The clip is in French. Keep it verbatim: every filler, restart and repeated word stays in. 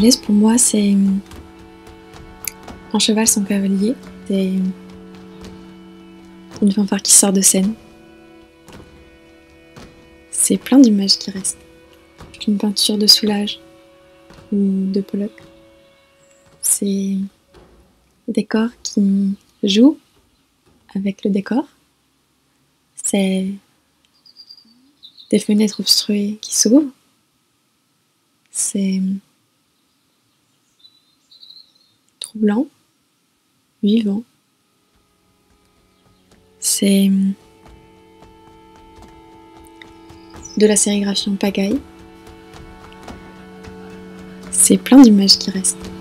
malaise pour moi, c'est un cheval sans cavalier, c'est une fanfare qui sort de scène. C'est plein d'images qui restent. Une peinture de Soulages ou de Pollock. C'est des corps qui jouent avec le décor. C'est des fenêtres obstruées qui s'ouvrent. C'est troublant, vivant. C'est de la sérigraphie en pagaille. C'est plein d'images qui restent.